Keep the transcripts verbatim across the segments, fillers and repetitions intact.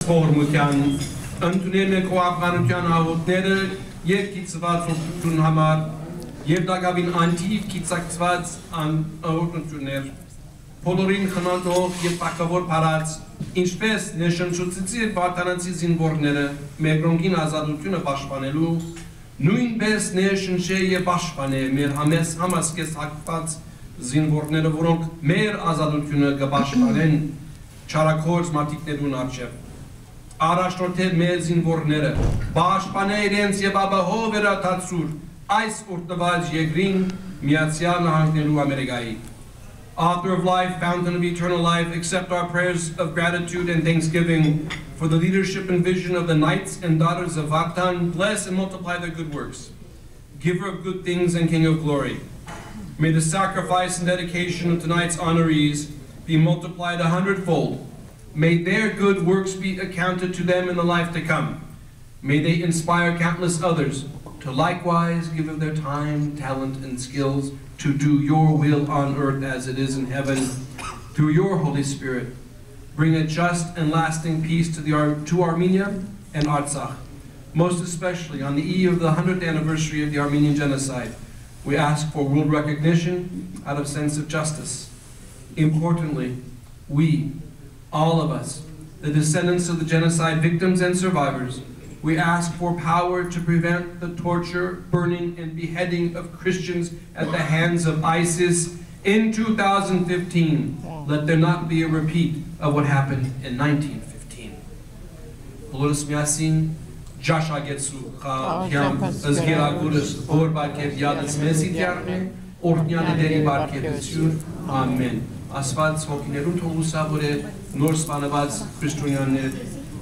Խորմության ընդունել եք խոհաբանության աղոթները և կիծված որդություն համար և դակավին անթիվ կիծակցված աղոթություններ բոլորին խնամող և պակավոր պարած ինչպես ներշնչուցիցի վարդանանցի զինվորները մերգրոնքին ազատությունը պաշտպանելու նույնպես ներշնչե և պաշտպանե մեր համես համասկես հակված զինվորները, որոնք մեր ազատությունը կպաշտպանեն չարաքորձ մարդիկներուն առջև առաջնորդել մեր զինվորները, պաշտպանե իրենց և ապահով վերադարձուր այս օրտնված երկրին Միացյալ Նահանգներու Ամերիկայի. Author of life, fountain of eternal life, accept our prayers of gratitude and thanksgiving for the leadership and vision of the knights and daughters of Vartan. Bless and multiply their good works. Giver of good things and King of glory. May the sacrifice and dedication of tonight's honorees be multiplied a hundredfold. May their good works be accounted to them in the life to come. May they inspire countless others to likewise give of their time, talent, and skills to do your will on earth as it is in heaven through your Holy Spirit. Bring a just and lasting peace to, the, to Armenia and Artsakh, most especially on the eve of the hundredth anniversary of the Armenian genocide. We ask for world recognition out of sense of justice. Importantly, we, all of us, the descendants of the genocide victims and survivors, we ask for power to prevent the torture, burning, and beheading of Christians at the hands of ISIS in two thousand fifteen. Let there not be a repeat of what happened in nineteen fifteen. Բոլորս միասին ջաշագեցու խաղյամ զգերագուրս որ բարգև յադս մեզի դյարնե օրդնյանը դերի բարգևություն ամեն ասված հոգիներուն թող ուսավոր է նոր սպանված քրիստոնյաներ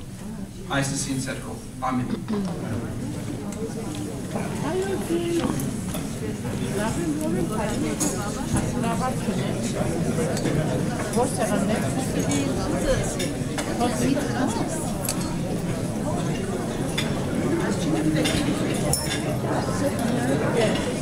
այսսին ցերկով ամեն Yes.